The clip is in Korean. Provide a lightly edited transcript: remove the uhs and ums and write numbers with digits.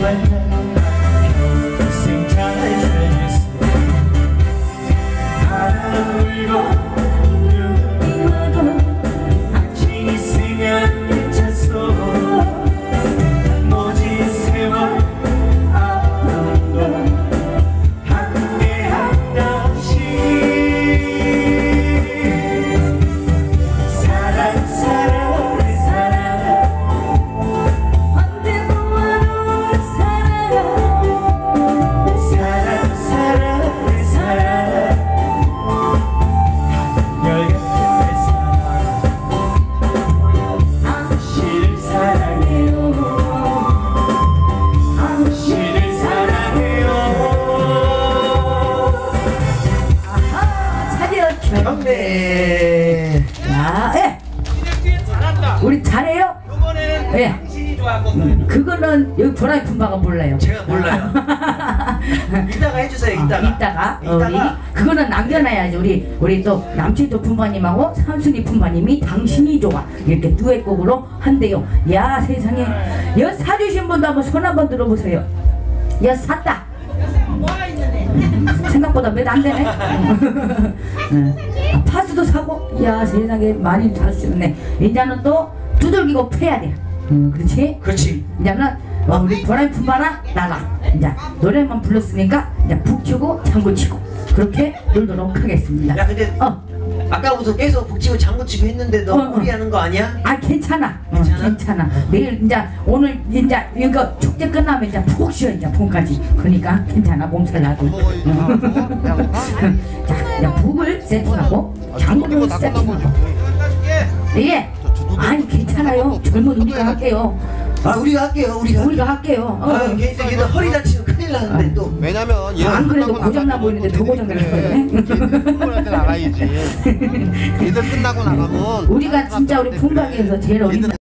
경례. 자, 예. 우리 잘해요? 이번에는 예. 당신이 좋아하거든. 그거는 여기 보라의 품바가 몰라요. 제가 몰라요. 이따가 해주세요. 이따가. 우리 그거는 남겨놔야지. 우리 또 남치도 품바님하고 삼순이 품바님이 당신이 좋아 이렇게 듀엣곡으로 한대요. 야 세상에, 여 사주신 분도 한번 손 한번 들어보세요. 여 샀다. 생각보다 몇 안 되네. 파스도 사고, 야 세상에 많이 사주셨네. 이제는 또 두들기고 패야 돼. 그렇지? 그렇지. 이제는 우리 보라의 품바나 나랑 이제 노래만 불렀으니까 이제 북치고 장구치고 그렇게 놀도록 하겠습니다. 야 근데 아까부터 계속 북치고 장구치고 했는데 너 무리하는 거 아니야? 아 괜찮아. 괜찮아? 괜찮아. 내일 이제 오늘 이제 이거 축제 끝나면 이제 푹 쉬어 이제 봄까지. 그러니까 괜찮아. 몸살 나고. 자, 이제 북을 세팅하고 장구를 세팅하고. 예. 아니 괜찮아요. 젊은 우리가 할게요. 아 우리가 할게요. 우리가 할게요. 걔도 허리 다치면 큰일 나는데 또. 왜냐면 안 그래도 고장나 보이는데 더 고장나네. 끝나고 나가야지. 얘들 끝나고 나가면 우리가 진짜 우리 품방에서 제일 어린